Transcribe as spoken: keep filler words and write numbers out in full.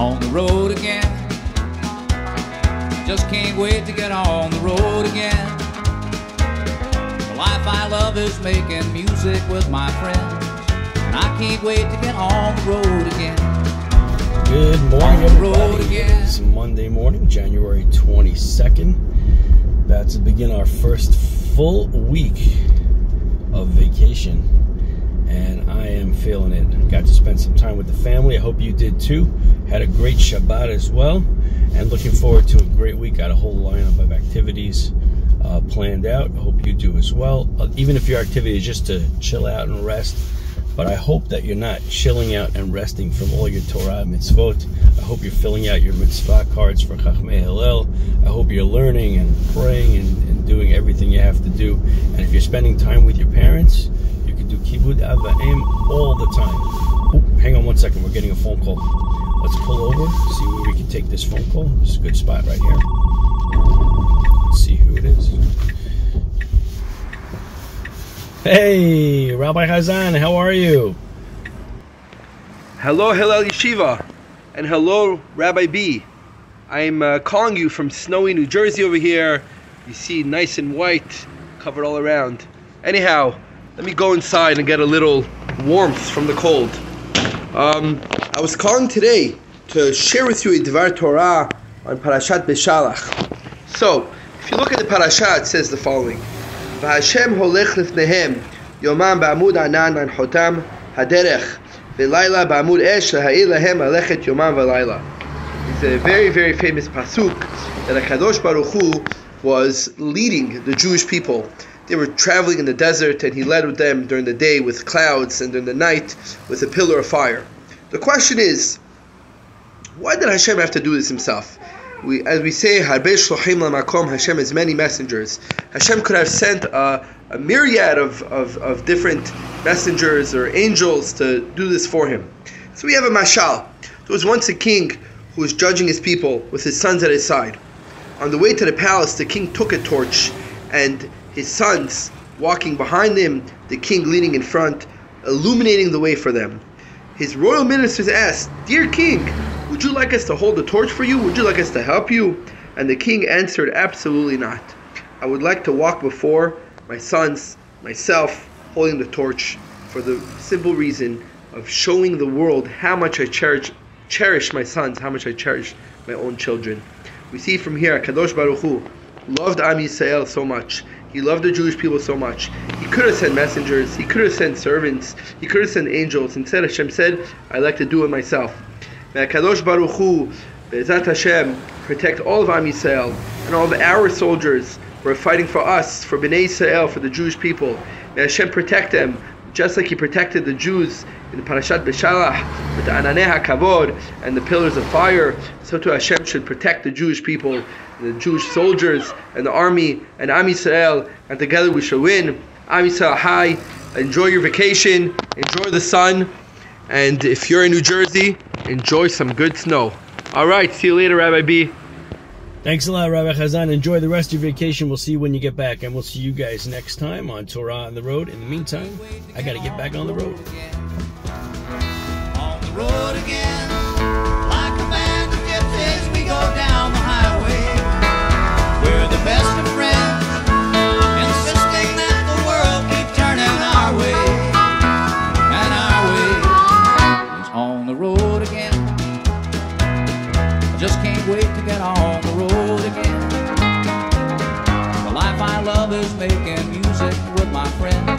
on the road again. Just can't wait to get on the road again. The life I love is making music with my friends, and I can't wait to get on the road again. Good morning, everybody. It's Monday morning, January twenty-second. About to begin our first full week of vacation, and I am feeling it. Got to spend some time with the family. I hope you did too. Had a great Shabbat as well, and looking forward to a great week. Got a whole lineup of activities uh, planned out. I hope you do as well. Uh, even if your activity is just to chill out and rest, but I hope that you're not chilling out and resting from all your Torah mitzvot. I hope you're filling out your mitzvah cards for Chachmei Hillel. I hope you're learning and praying and, and doing everything you have to do. And if you're spending time with your parents, you can do Kibud Av V'Em all the time. Oop, hang on one second, we're getting a phone call. Let's pull over, see where we can take this phone call. This is a good spot right here. Let's see who it is. Hey, Rabbi Hazan, how are you? Hello, Hillel Yeshiva, and hello, Rabbi B. I'm uh, calling you from snowy New Jersey over here. You see, nice and white, covered all around. Anyhow, let me go inside and get a little warmth from the cold. Um, I was calling today to share with you a Devar Torah on Parashat Beshalach. So, if you look at the parasha, it says the following. V'Hashem holech lifnehem yomam ba'amud anan anchotam haderech v'layla ba'amud esh laha'ir lahem alechet yomam v'layla. It's a very, very famous pasuk that HaKadosh Baruch Hu was leading the Jewish people. They were traveling in the desert, and He led with them during the day with clouds, and during the night with a pillar of fire. The question is, why did Hashem have to do this Himself? We, as we say, Harbe Shlochim Lamakom, Hashem has many messengers. Hashem could have sent a, a myriad of, of, of different messengers or angels to do this for Him. So we have a mashal. There was once a king who was judging his people with his sons at his side. On the way to the palace, the king took a torch, and his sons walking behind him, the king leading in front, illuminating the way for them. His royal ministers asked, "Dear king, would you like us to hold the torch for you? Would you like us to help you?" And the king answered, "Absolutely not. I would like to walk before my sons, myself, holding the torch, for the simple reason of showing the world how much I cherish, cherish my sons, how much I cherish my own children." We see from here, Kadosh Baruch Hu loved Am Yisrael so much. He loved the Jewish people so much. He could have sent messengers. He could have sent servants. He could have sent angels. Instead, Hashem said, "I like to do it myself." May Kadosh Baruch Hu, Be'ezat Hashem, protect all of Am Yisrael and all of our soldiers who are fighting for us, for Bnei Yisrael, for the Jewish people. May Hashem protect them, just like He protected the Jews in the Parashat Beshalach with the Ananei HaKavod and the pillars of fire. So too Hashem should protect the Jewish people, the Jewish soldiers, and the army, and Am Yisrael, and together we shall win. Am Yisrael Hai. Enjoy your vacation, enjoy the sun, and if you're in New Jersey, enjoy some good snow. All right, see you later, Rabbi B. Thanks a lot, Rabbi Hazan. Enjoy the rest of your vacation. We'll see you when you get back, and we'll see you guys next time on Torah on the Road. In the meantime, I got to get back on the road. On the road again, like a band of gypsies, we go down the highway. We're the best of friends, insisting that the world keep turning our way. And our way is on the road again. I just can't wait to get on the road again. The life I love is making music with my friends.